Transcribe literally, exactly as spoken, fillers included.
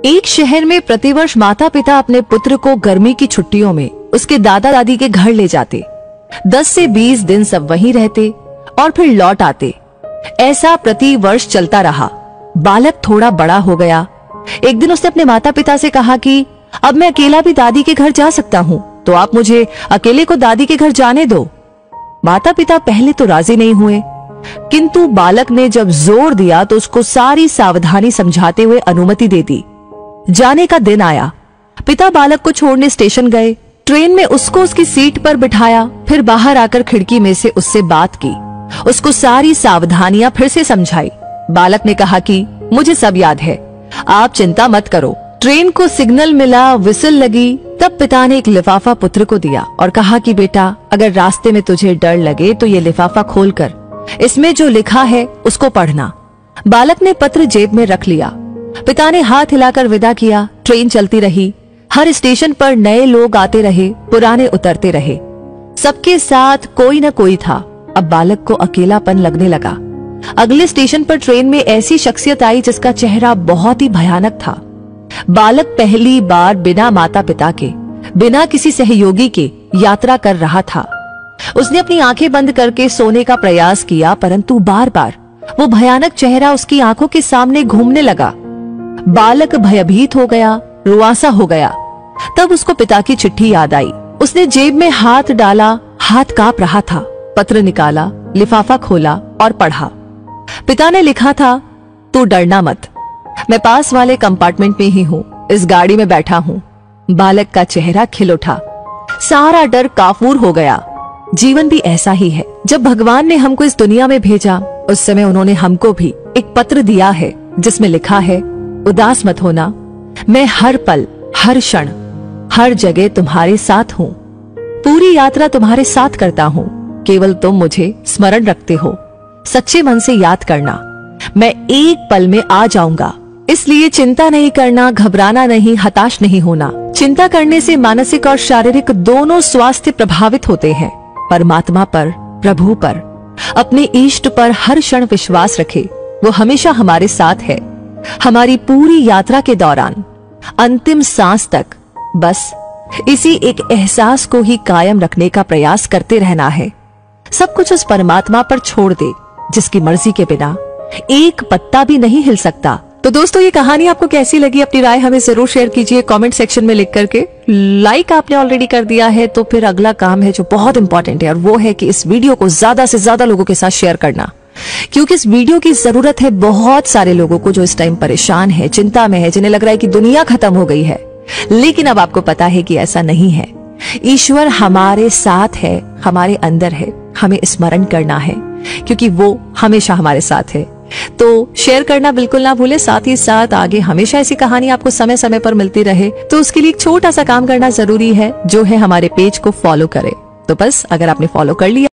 एक शहर में प्रतिवर्ष माता पिता अपने पुत्र को गर्मी की छुट्टियों में उसके दादा दादी के घर ले जाते। दस से बीस दिन सब वहीं रहते और फिर लौट आते। ऐसा प्रति वर्ष चलता रहा। बालक थोड़ा बड़ा हो गया। एक दिन उसने अपने माता पिता से कहा कि अब मैं अकेला भी दादी के घर जा सकता हूँ, तो आप मुझे अकेले को दादी के घर जाने दो। माता पिता पहले तो राजी नहीं हुए, किंतु बालक ने जब जोर दिया तो उसको सारी सावधानी समझाते हुए अनुमति दे दी। जाने का दिन आया। पिता बालक को छोड़ने स्टेशन गए। ट्रेन में उसको उसकी सीट पर बिठाया, फिर बाहर आकर खिड़की में से उससे बात की, उसको सारी सावधानियां फिर से समझाई। बालक ने कहा कि मुझे सब याद है, आप चिंता मत करो। ट्रेन को सिग्नल मिला, विसिल लगी, तब पिता ने एक लिफाफा पुत्र को दिया और कहा कि बेटा, अगर रास्ते में तुझे डर लगे तो ये लिफाफा खोलकर इसमें जो लिखा है उसको पढ़ना। बालक ने पत्र जेब में रख लिया। पिता ने हाथ हिलाकर विदा किया। ट्रेन चलती रही। हर स्टेशन पर नए लोग आते रहे, पुराने उतरते रहे। सबके साथ कोई न कोई था। अब बालक को अकेलापन लगने लगा। अगले स्टेशन पर ट्रेन में ऐसी शख्सियत आई जिसका चेहरा बहुत ही भयानक था। बालक पहली बार बिना माता पिता के, बिना किसी सहयोगी के यात्रा कर रहा था। उसने अपनी आंखें बंद करके सोने का प्रयास किया, परंतु बार बार वो भयानक चेहरा उसकी आंखों के सामने घूमने लगा। बालक भयभीत हो गया, रुआसा हो गया। तब उसको पिता की चिट्ठी याद आई। उसने जेब में हाथ डाला, हाथ कांप रहा था। पत्र निकाला, लिफाफा खोला और पढ़ा। पिता ने लिखा था, तू डरना मत, मैं पास वाले कंपार्टमेंट में ही हूँ, इस गाड़ी में बैठा हूँ। बालक का चेहरा खिल उठा। सारा डर काफूर हो गया। जीवन भी ऐसा ही है। जब भगवान ने हमको इस दुनिया में भेजा, उस समय उन्होंने हमको भी एक पत्र दिया है जिसमें लिखा है, उदास मत होना, मैं हर पल, हर क्षण, हर जगह तुम्हारे साथ हूँ। पूरी यात्रा तुम्हारे साथ करता हूँ, केवल तुम मुझे स्मरण रखते हो। सच्चे मन से याद करना, मैं एक पल में आ जाऊंगा। इसलिए चिंता नहीं करना, घबराना नहीं, हताश नहीं होना। चिंता करने से मानसिक और शारीरिक दोनों स्वास्थ्य प्रभावित होते हैं। परमात्मा पर, प्रभु पर, अपने इष्ट पर हर क्षण विश्वास रखे। वो हमेशा हमारे साथ है, हमारी पूरी यात्रा के दौरान, अंतिम सांस तक। बस इसी एक एहसास को ही कायम रखने का प्रयास करते रहना है। सब कुछ उस परमात्मा पर छोड़ दे जिसकी मर्जी के बिना एक पत्ता भी नहीं हिल सकता। तो दोस्तों, ये कहानी आपको कैसी लगी? अपनी राय हमें जरूर शेयर कीजिए कमेंट सेक्शन में लिख करके। लाइक आपने ऑलरेडी कर दिया है तो फिर अगला काम है जो बहुत इंपॉर्टेंट है, और वो है कि इस वीडियो को ज्यादा से ज्यादा लोगों के साथ शेयर करना, क्योंकि इस वीडियो की जरूरत है बहुत सारे लोगों को जो इस टाइम परेशान है, चिंता में है, जिन्हें लग रहा है कि दुनिया खत्म हो गई है। लेकिन अब आपको पता है कि ऐसा नहीं है। ईश्वर हमारे साथ है, हमारे अंदर है। हमें स्मरण करना है क्योंकि वो हमेशा हमारे साथ है। तो शेयर करना बिल्कुल ना भूले। साथ ही साथ आगे हमेशा ऐसी कहानी आपको समय समय पर मिलती रहे, तो उसके लिए एक छोटा सा काम करना जरूरी है, जो है हमारे पेज को फॉलो करें। तो बस अगर आपने फॉलो कर लिया